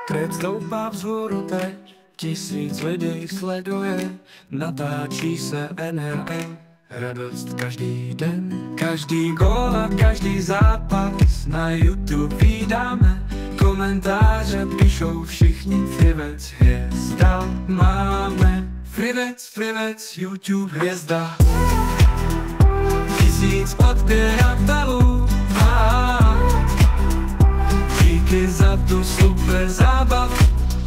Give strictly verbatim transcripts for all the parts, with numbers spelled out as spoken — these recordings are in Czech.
Trend stoupá vzhůru teď, tisíc lidí sleduje, natáčí se N H L, radost každý den. Každý gól a každý zápas na YouTube vydáme, komentáře píšou všichni, Frivec hvězda máme. Frivec, Frivec, YouTube hvězda. Tisíc odběratelů a díky za tu super zábavu.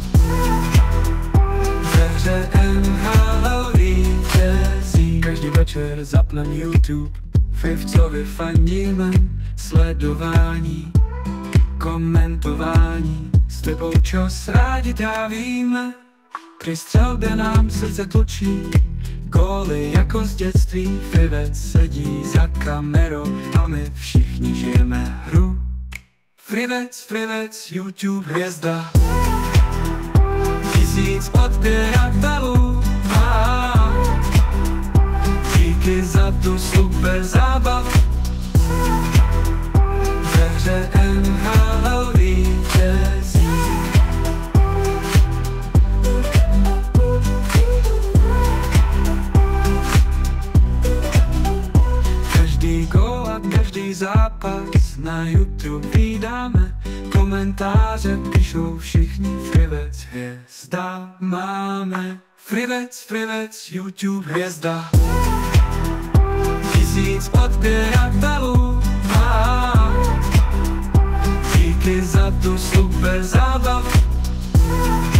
Ve hře N H L vítězí. Každý večer zapnem YouTube, Fivcovi fandíme, sledování, komentování, s tebou čas rádi trávíme. Při střelbě nám srdce tlučí, góly jako z dětství. Frivec sedí za kamerou a my všichni žijeme hru. Frivec, Frivec, YouTube hvězda. Tisíc odběratelů a díky za tu super zábavu. Ve hře N H L vítězí. Každý gól a každý zápas na YouTube vydáme, komentáře píšou všichni, Frivec hvězda máme. Frivec, Frivec, YouTube hvězda. Tisíc odběratelů a díky za tu super zábavu.